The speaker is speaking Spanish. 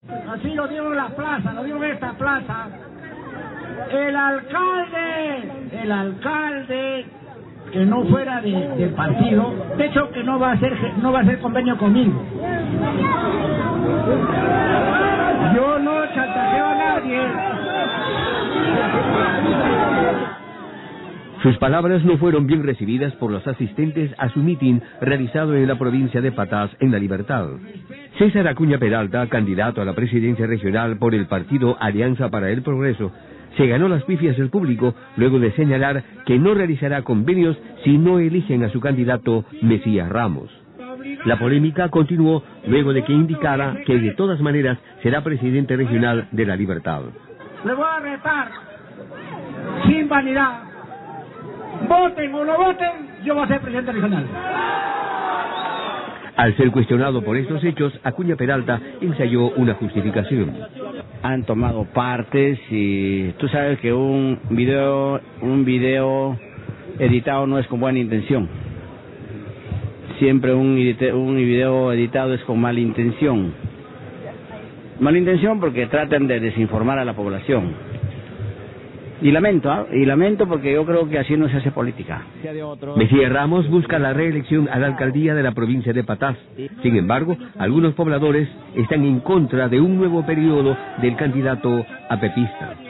Así lo digo en la plaza, lo digo en esta plaza. El alcalde que no fuera del partido, de hecho que no va a hacer convenio conmigo. Yo no chantajeo a nadie. Sus palabras no fueron bien recibidas por los asistentes a su mitin realizado en la provincia de Patás, en La Libertad. César Acuña Peralta, candidato a la presidencia regional por el partido Alianza para el Progreso, se ganó las pifias del público luego de señalar que no realizará convenios si no eligen a su candidato Mesías Ramos. La polémica continuó luego de que indicara que de todas maneras será presidente regional de La Libertad. Le voy a retar, sin vanidad, voten o no voten, yo voy a ser presidente regional. Al ser cuestionado por estos hechos, Acuña Peralta ensayó una justificación. Han tomado partes y tú sabes que un video editado no es con buena intención. Siempre un video editado es con mala intención. Mala intención porque tratan de desinformar a la población. Y lamento porque yo creo que así no se hace política. Mesías Ramos busca la reelección a la alcaldía de la provincia de Patás. Sin embargo, algunos pobladores están en contra de un nuevo periodo del candidato apepista.